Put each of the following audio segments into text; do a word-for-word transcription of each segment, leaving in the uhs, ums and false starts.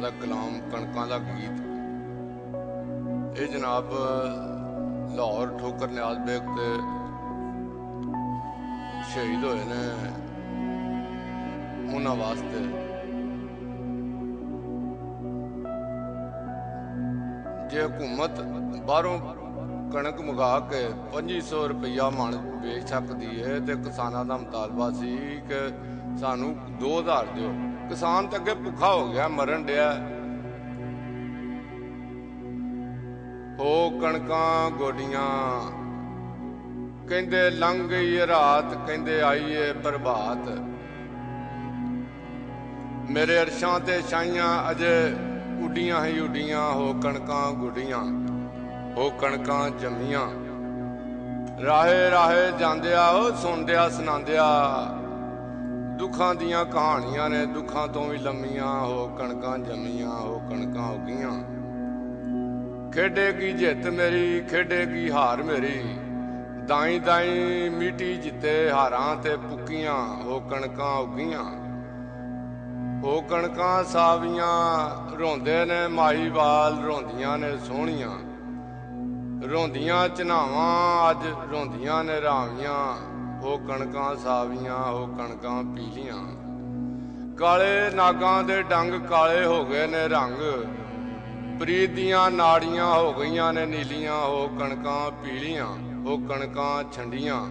दा कलाम कणकां दा गीत। ये जनाब लाहौर ठोकर न्याज बेग ते शहीद होए ने, उन्हां वास्ते जे हुकूमत बाहरों कणक मंगा के पच्ची सौ रुपया मन बेच सकती है तो किसानों का मुतालबा सी कि सानू दो हज़ार दो। किसान तो अगे भुखा हो गया, मरन दिया। हो कणकां गोडियां कहंदे लंघ गई रात, कहंदे आई है प्रभात। मेरे अरशां ते छाइयां अजे उड्डियां ही उड्डियां, हो कणकां गुड्डियां, हो कणकां जम्मियां। राहे राहे जांदिया ओ सुनदिया सुनांदिया, दुखां दियां कहानियां ने दुखां तो भी लम्मियां। हो कणकां जम्मियां, हो कणकां उगियां। खेडेगी जित मेरी, खेडेगी हार मेरी, दाई दाई मीटी जिते हारां ते पुक्कियां। हो कणकां उगियां, हो कणकां सावियां। रोंदे ने माहीवाल, रोंदियां ने सोहणियां, रोंदियां चनावां अज रोंदियां ने रावियां। हो कणकां सावियां, हो कणकां पीलियां। काले नागां दे डंग काले हो गए ने रंग, प्रीत दियां नाड़ियां हो गईयां ने नीलियां। हो कणकां पीलियां, हो कणकां छंडियां।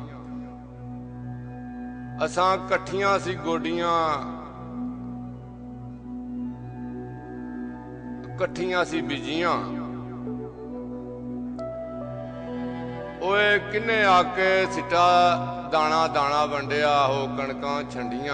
असां कट्ठियां सी गोडियां, कट्ठियां सी बिजियां। ओए किन्ने आके सिटा दाना दाना वंडिया। हो कणकां छंडियां।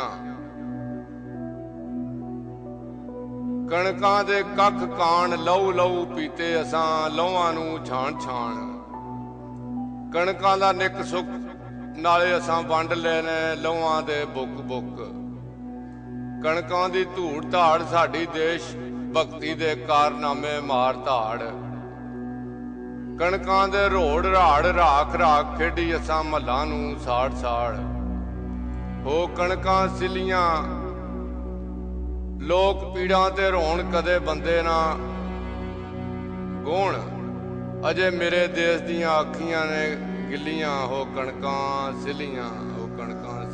कणकां दे कख कान लहू लहू पीते असां, लहूआं नूं छाण छाण। कणकां दा निक सुख नाले असां वंड ले ने, लहूआं दे बुक बुक। कणकां दी धूड़ धाड़ साडी देश भगती दे कारनामे मार धाड़। कणकां दे रोड़ राड़ राख राख खेडी असां महलां नूं साड़ साड़। हो कणकां सिलियां लोक पीड़ां ते रोण, कदे बंदे ना गोण। अजे मेरे देश दियां अखियां ने गिलियां। हो कणकां सिलियां, हो कणकां